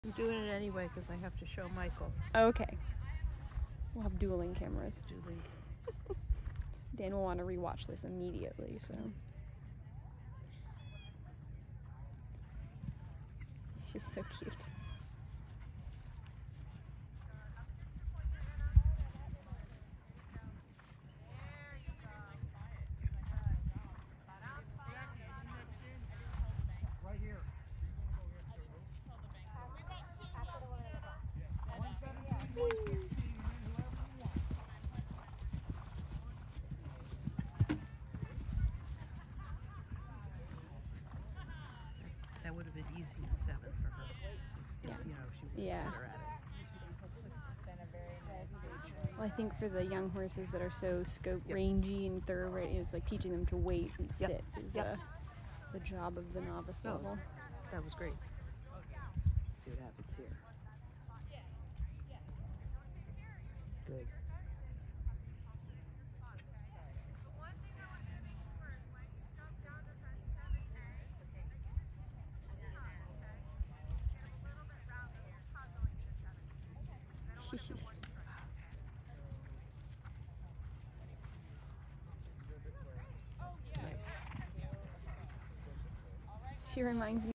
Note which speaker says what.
Speaker 1: I'm doing it anyway because I have to show Michael.
Speaker 2: Okay. We'll have dueling cameras.
Speaker 1: Dueling cameras.
Speaker 2: Dan will want to rewatch this immediately, so. She's so cute.
Speaker 1: That would have been easy in 7 for her. If,
Speaker 2: Yeah.
Speaker 1: you know, she was better at it.
Speaker 2: Well, I think for the young horses that are so scope rangy and thoroughbred, it's like teaching them to wait and sit is the job of the novice level.
Speaker 1: That was great. Let's see what happens here. Good. Nice.
Speaker 2: She reminds me